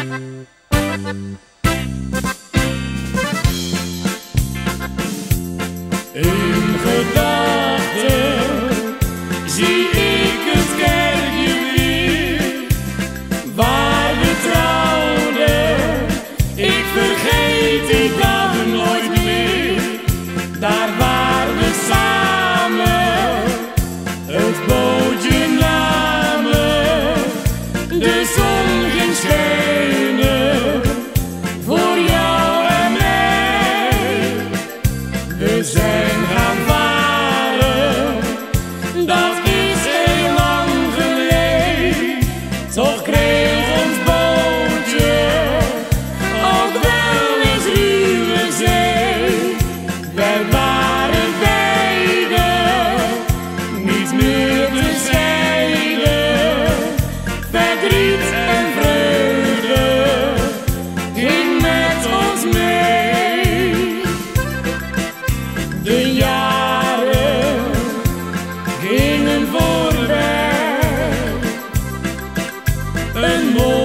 In gedachten zie ik het kerkje weer, waar we trouwden. Ik vergeet die dagen nooit meer. Daar waar we samen het bootje namen, de zon ging schijnen voor jou en mij. We zijn gaan varen, dat is heel lang geleden. Toch kreeg ons bootje ook wel eens ruwe zee. Wij waren beiden niet meer terzijde. Verdriet en vreugde ging met ons mee. De jaren gingen voorbij. Een